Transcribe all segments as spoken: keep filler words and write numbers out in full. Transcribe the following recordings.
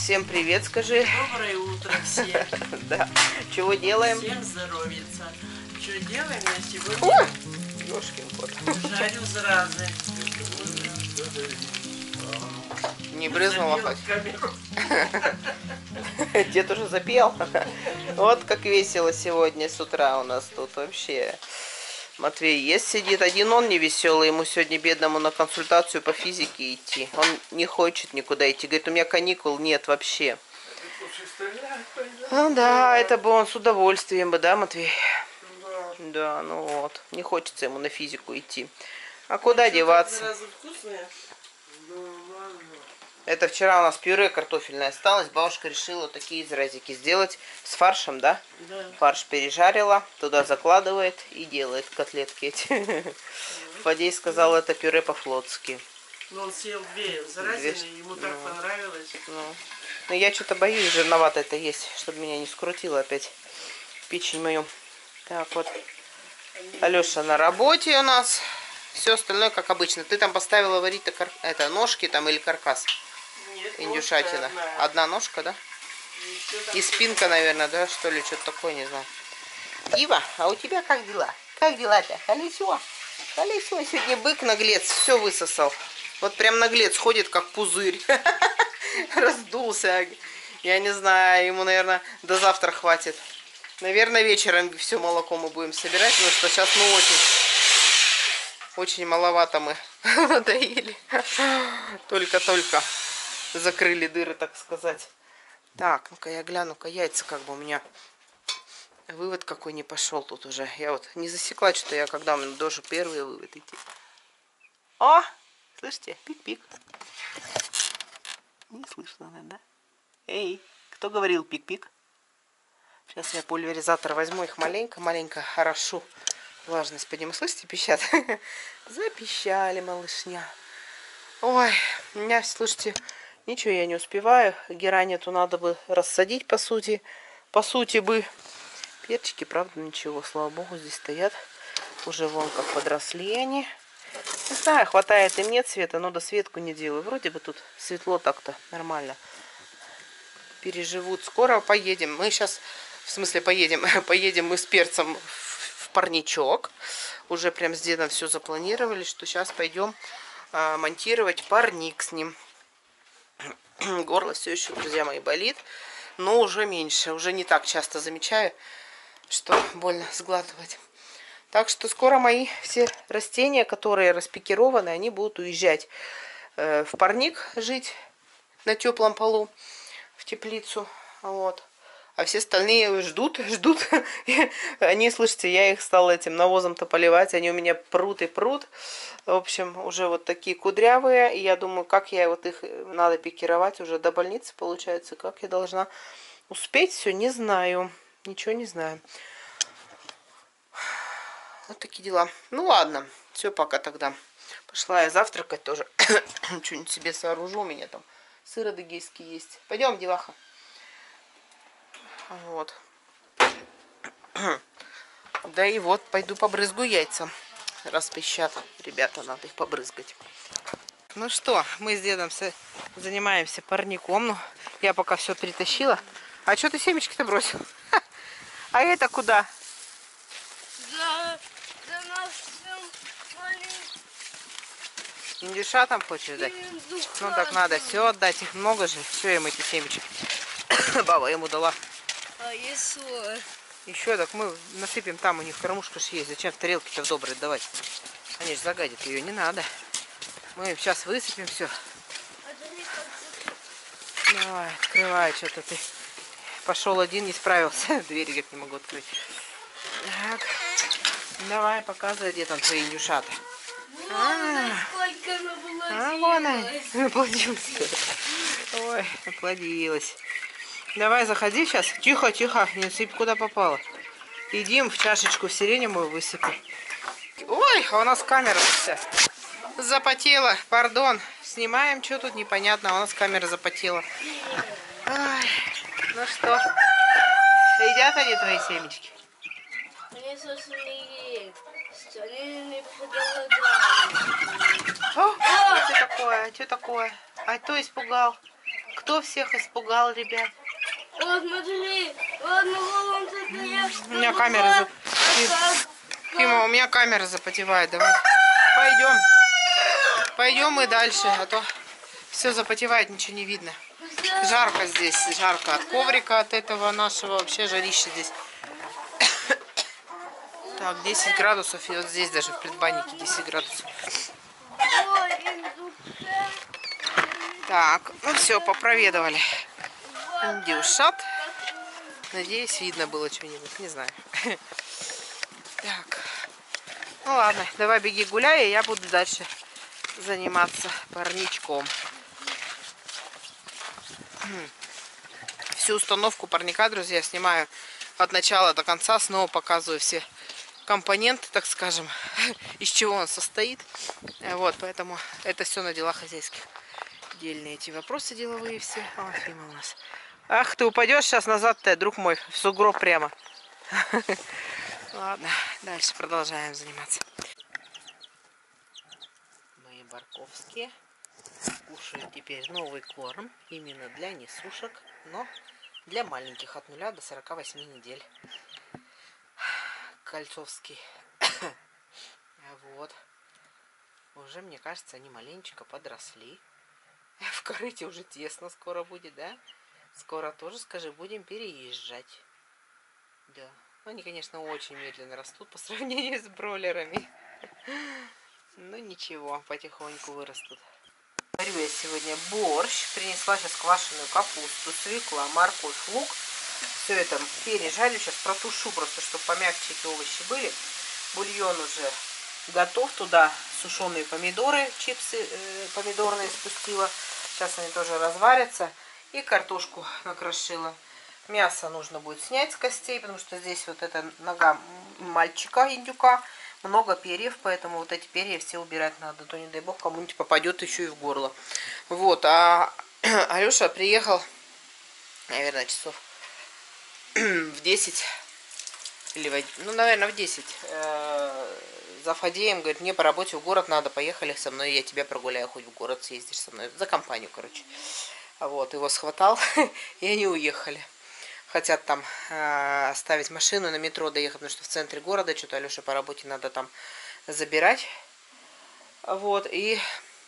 всем привет, скажи. Доброе утро всем. Да. Чего делаем? Всем здоровится. Что делаем я сегодня? Ой, ёшкин кот. Жарю зразы. Не брызнула хоть. камеру. Дед уже запел. Вот как весело сегодня с утра у нас тут вообще. Матвей есть сидит, один он не веселый, ему сегодня бедному на консультацию по физике идти. Он не хочет никуда идти, говорит, у меня каникул нет вообще. Ну да, это бы он с удовольствием бы, да, Матвей? Да. Да, ну вот, не хочется ему на физику идти. А куда деваться? Зразы вкусные? Это вчера у нас пюре картофельное осталось. Бабушка решила такие зразики сделать с фаршем, да? Да. Фарш пережарила, туда закладывает и делает котлетки эти. Фадей сказал, это пюре по-флотски. Но он съел две заразины, ему так ну, понравилось. Ну. Но я что-то боюсь, жирновато это есть, чтобы меня не скрутило опять печень мою. Так вот. Алеша на работе у нас. Все остальное как обычно. Ты там поставила варить это ножки там или каркас? Нет, Индюшатина. одна. Одна ножка, да? И спинка, наверное, да, что ли, что-то такое, не знаю. Дива, а у тебя как дела? Как дела-то? Колесо. Колесо. Сегодня бык наглец, все высосал. Вот прям наглец ходит, как пузырь. Раздулся. Я не знаю, ему, наверное, до завтра хватит. Наверное, вечером все молоко мы будем собирать, потому что сейчас мы очень, очень маловато мы надоели. Только-только закрыли дыры, так сказать. Так, ну-ка я гляну-ка, яйца как бы у меня. Вывод какой не пошел тут уже. Я вот не засекла, что я когда у меня должен первый вывод идти. О, слышите? Пик-пик. Не слышно, да? Эй, кто говорил пик-пик? Сейчас я пульверизатор возьму, их маленько-маленько хорошо. Влажность подниму. Слышите, пищат? Запищали, малышня. Ой, у меня, слушайте, ничего я не успеваю. Герань эту надо бы рассадить, по сути. По сути бы. Перчики, правда, ничего, слава богу, здесь стоят. Уже вон как подросли они. Не знаю, хватает им нет света, но до светку не делаю. Вроде бы тут светло так-то, нормально. Переживут. Скоро поедем. Мы сейчас, в смысле поедем, поедем мы с перцем в парничок. Уже прям с дедом все запланировали, что сейчас пойдем а, монтировать парник с ним. Горло все еще, друзья мои, болит, но уже меньше. Уже не так часто замечаю, что больно сглатывать. Так что скоро мои все растения, которые распикированы, они будут уезжать э, в парник жить на теплом полу, в теплицу. Вот. А все остальные ждут, ждут. Они, слышите, я их стала этим навозом-то поливать. Они у меня прут и прут. В общем, уже вот такие кудрявые. И я думаю, как я вот их надо пикировать уже до больницы, получается. Как я должна успеть все, не знаю. Ничего не знаю. Вот такие дела. Ну ладно, все, пока тогда. Пошла я завтракать тоже. Что-нибудь себе сооружу, у меня там сыр адыгейский есть. Пойдем, деваха. Вот. Да и вот, пойду побрызгу яйца. Раз пищат. Ребята, надо их побрызгать. Ну что, мы с дедом занимаемся парником. Ну, я пока все перетащила. А что ты семечки-то бросил? А это куда? Да, да нас маленький. Индюша там хочешь дать? Ну так надо все отдать. Их много же. Все им эти семечки. Баба ему дала. А если... Еще так мы насыпем, там у них кормушка ж есть. Зачем в тарелке-то в доброй давать? Они же загадят ее, не надо. Мы им сейчас высыпем все. Давай, открывай, что-то ты. Пошел один, не справился. Дверь, говорит, не могу открыть. Так. Давай, показывай, где там твои индюшата. Вон она, сколько она была. А, вон она. Наплодилась. Ой, наплодилась. Давай, заходи сейчас. Тихо, тихо. Не сыпь, куда попало. Идим в чашечку сиреневую высыпем. Ой, а у нас камера вся запотела. Пардон. Снимаем, что тут непонятно. А у нас камера запотела. Ой, ну что? Едят они твои семечки? Они совсем не едят. Они не проголодались. О, что такое? Что такое? А кто испугал? кто всех испугал, ребят? О, смотри. Ладно, вон я. У меня камера за... Фима, у меня камера запотевает. Давай. Пойдем. Пойдем мы дальше, а то все запотевает, ничего не видно. Жарко здесь, жарко от коврика, от этого нашего, вообще жарище здесь. Так, десять градусов, и вот здесь даже в предбаннике десять градусов. Так, ну все, попроведывали индюшат. Надеюсь, видно было что-нибудь, не знаю. Так, ну ладно, давай беги гуляй, и я буду дальше заниматься парничком. Всю установку парника, друзья, снимаю от начала до конца, снова показываю все компоненты, так скажем, из чего он состоит. Вот, поэтому это все на делах хозяйских. Дельные эти вопросы деловые все. О, Фима у нас. Ах, ты упадешь сейчас назад-то, друг мой, в сугроб прямо. Ладно, дальше продолжаем заниматься. Мои барковские кушают теперь новый корм, именно для несушек, но для маленьких от нуля до сорока восьми недель. Кольцовский. Вот. Уже, мне кажется, они маленечко подросли. В корыте уже тесно скоро будет, да? Скоро тоже, скажи, будем переезжать. Да. Они, конечно, очень медленно растут по сравнению с бройлерами. Ну ничего, потихоньку вырастут. Варю я сегодня борщ. Принесла сейчас квашеную капусту, свекла, морковь, лук. Все это пережарю. Сейчас протушу просто, чтобы помягче эти овощи были. Бульон уже готов. Туда сушеные помидоры, чипсы э, помидорные спустила. Сейчас они тоже разварятся. И картошку накрошила. Мясо нужно будет снять с костей, потому что здесь вот эта нога мальчика, индюка. Много перьев, поэтому вот эти перья все убирать надо. То не дай бог кому-нибудь попадет еще и в горло. Вот, а Алеша приехал, наверное, часов в десять. Или в, ну, наверное, в десять. Э, за Фадеем, говорит, мне по работе в город надо, поехали со мной, я тебя прогуляю, хоть в город съездишь со мной. За компанию, короче. Вот, его схватал, и они уехали. Хотят там э, оставить машину, на метро доехать, потому что в центре города, что-то Алёше по работе надо там забирать. Вот, и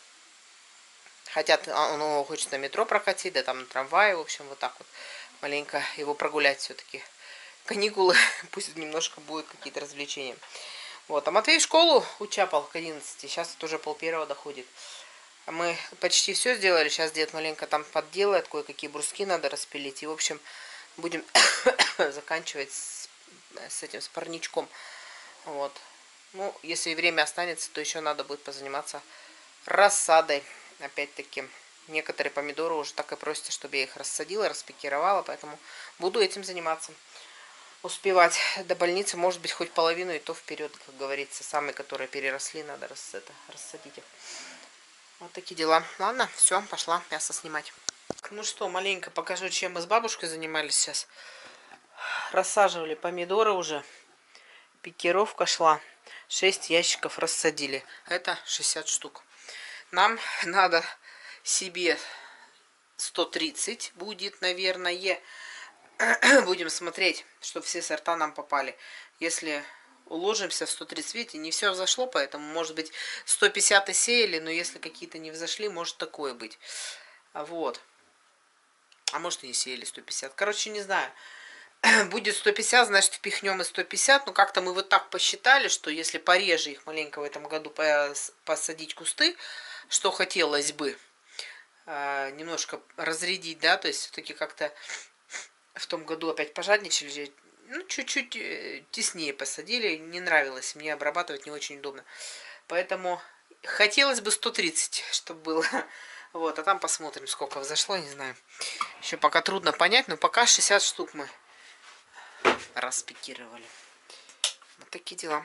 хотят, он его хочет на метро прокатить, да там на трамвае, в общем, вот так вот. Маленько его прогулять все-таки. Каникулы, пусть немножко будут какие-то развлечения. Вот, а Матвей в школу учапал к одиннадцати, сейчас вот уже пол первого доходит. Мы почти все сделали, сейчас дед маленько там подделает, кое-какие бруски надо распилить. И, в общем, будем заканчивать с, с этим, с парничком. Вот. Ну, если время останется, то еще надо будет позаниматься рассадой. Опять-таки, некоторые помидоры уже так и просят, чтобы я их рассадила, распикировала, поэтому буду этим заниматься. Успевать до больницы, может быть, хоть половину, и то вперед, как говорится. Самые, которые переросли, надо рас, это, рассадить их. Вот такие дела. Ладно, все, пошла мясо снимать. Ну что, маленько покажу, чем мы с бабушкой занимались сейчас. Рассаживали помидоры уже. Пикировка шла. шесть ящиков рассадили. Это шестьдесят штук. Нам надо себе сто тридцать будет, наверное. Будем смотреть, чтобы все сорта нам попали. Если уложимся в сто тридцать, видите, не все взошло, поэтому, может быть, сто пятьдесят и сеяли, но если какие-то не взошли, может такое быть. Вот. А может и не сеяли сто пятьдесят. Короче, не знаю. Будет сто пятьдесят, значит, впихнем и сто пятьдесят. Но как-то мы вот так посчитали, что если пореже их маленько в этом году посадить кусты, что хотелось бы немножко разрядить, да, то есть все-таки как-то в том году опять пожадничали, ну, чуть-чуть теснее посадили, не нравилось, мне обрабатывать не очень удобно. Поэтому хотелось бы сто тридцать, чтобы было. Вот, а там посмотрим, сколько взошло, не знаю. Еще пока трудно понять, но пока шестьдесят штук мы распикировали. Вот такие дела.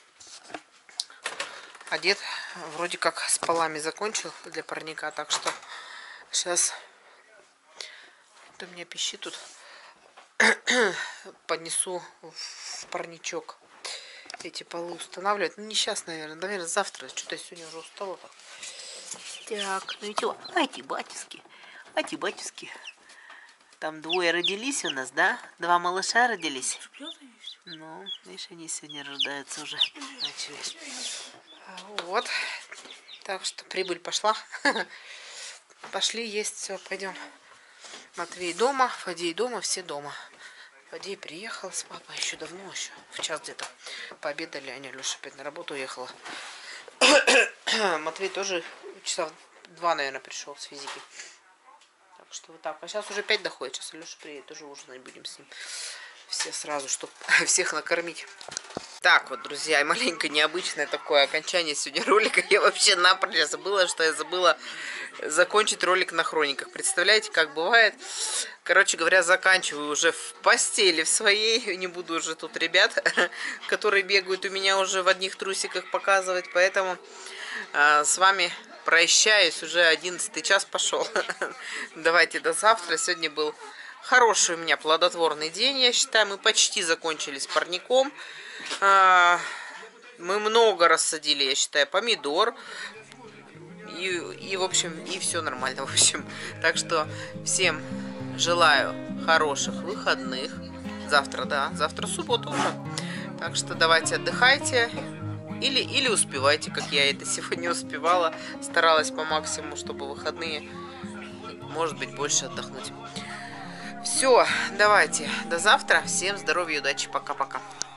А дед вроде как с полами закончил для парника, так что сейчас у меня пищит тут. Поднесу в парничок эти полы устанавливать. Ну, не сейчас, наверное. Наверное, завтра. Что-то я сегодня уже устала. Так, так, ну и чего? Айте, батюшки. Ати, батюшки. Там двое родились у нас, да? Два малыша родились. Ну, видишь, они сегодня рождаются уже. Начались. Вот. Так что прибыль пошла. Пошли есть, все, пойдем. Матвей дома, Фадей дома, все дома. Фадей приехал с папой еще давно, еще в час где-то. Пообедали, они, Леша опять на работу уехала. Матвей тоже часа два, наверное, пришел с физики. Так что вот так. А сейчас уже пять доходит. Сейчас Леша приедет, тоже ужинать будем с ним. Все сразу, чтобы всех накормить. Так вот, друзья, маленько необычное такое окончание сегодня ролика. Я вообще напрочь забыла, что я забыла закончить ролик на хрониках. Представляете, как бывает? Короче говоря, заканчиваю уже в постели в своей. Не буду уже тут ребят, которые бегают у меня уже в одних трусиках показывать. Поэтому э, с вами прощаюсь. Уже одиннадцатый час пошел. Давайте до завтра. Сегодня был хороший у меня плодотворный день, я считаю. Мы почти закончили с парником. Мы много рассадили, я считаю, помидор. И, и, в общем, и все нормально, в общем. Так что всем желаю хороших выходных. Завтра, да, завтра суббота уже. Так что давайте отдыхайте. Или, или успевайте, как я это сегодня успевала. Старалась по максимуму, чтобы выходные, может быть, больше отдохнуть. Все, давайте, до завтра. Всем здоровья и удачи. Пока-пока.